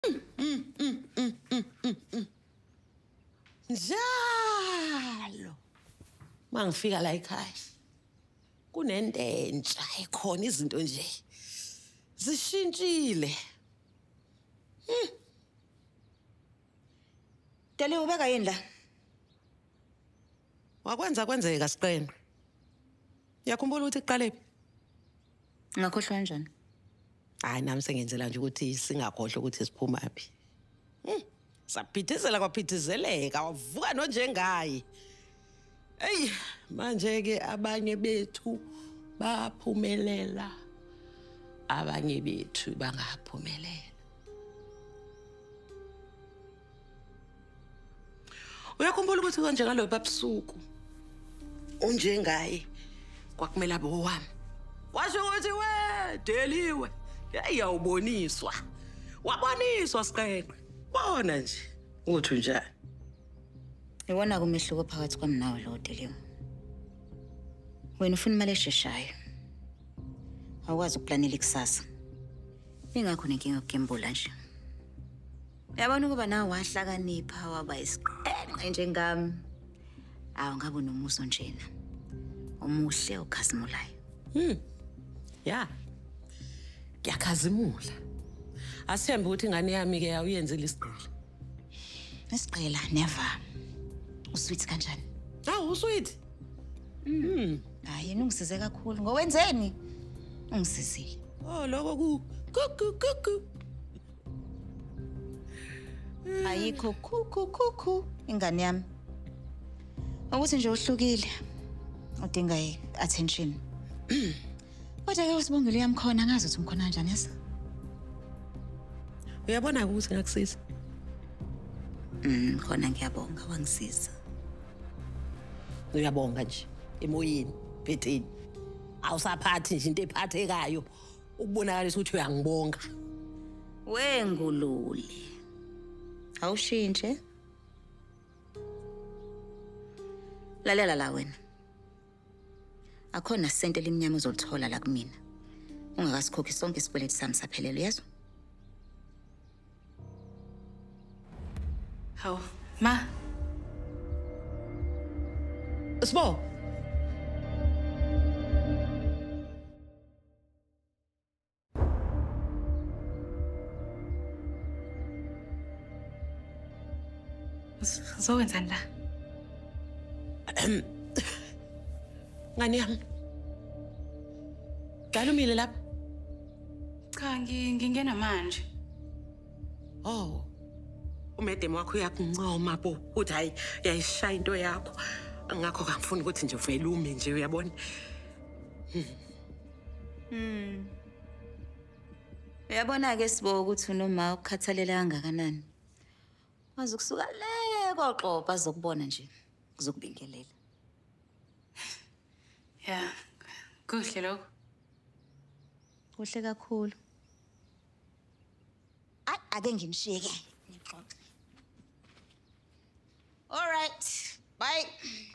Njalo mangifika la ekhaya kunento entsha ekhona izinto nje zishintshile. Deliwe ubeka yini la? Wakwenza kwenzeka siqenqe. Yakhumbula ukuthi iqalephi? Ngakhohlwa kanjani? Hayi nami sengenzela nje ukuthi singakhohlwa ukuthi siphuma phi. Saphithizela kwaphithizeleka wavuka nonjengaye. Hey manje ke abanye bethu baphumelela. Abanye bethu bangaphumelela. Uyakhumbula ukuthi konje ngalo babusuku unjengaye kwakumela bo wami. Washo ukuthi we Deliwe yawuboniswa. Waboniswa siqenqe. Bona nje uthi njani? Iwona kumehluko phakathi kwami nawe lo Deliwe. Wena ufuna imali esheshayo. Awukwazi ukuplanela ikusasa. Ingakho nenkinga yokugembula nje. Uyabona ukuba nawe wahlakanipha waba isiqenqe njengami. Awu ngabe unomuso njena. Omuhle okhazimulayo. Ya. Ngiyakhazimula. Asiyembe ukuthi ingane yami ke awuyenzile isiqhela. Isiqhela never. Usweet kanjani? Awu usweet. Hayi ungisize kakhulu. Ngowenzeni? Ungisizile. Oh lokho ku. Ayikho kuku ingane yami. Ukuthi nje uhlukile. Udinga attention. Kodwa ke Sibongile yamkhona ngazi ukuthi umkhona kanjani yasa. Uyabona ukuthi ngakusiza. Khona ngiyabonga wangisiza. Uyabonga nje emoyeni phetheni. Awusaphathi nje into ephathekayo ukubonakalisa ukuthi uyangibonga. Wengulule. Awushintshe. Lalela la wena. Akhona sente limnyama uzolithola la kumina. Ungakasikhokhi sonke isikweletu sami saphelele yezwa? Hawu, ma. Sibo. Uzowenzani la? Ngani yami. Dlaminis lapha? Cha, ngingena manje. Oh. Umedem wakho uyakuncoma bo. Uthi hayi yayishaya into yakho. Ngakho kangifuni ukuthi nje uvele ume nje uyabona. Uyabona ke Sibo ukuthi unoma ukhathalela kangakanani. Wazi ukusuka le koxoxa azokubona nje kuzokubingelela. Ya, kuhle lokho. Kuhle kakhulu. Ake ngimshiyeke. All right. Bye.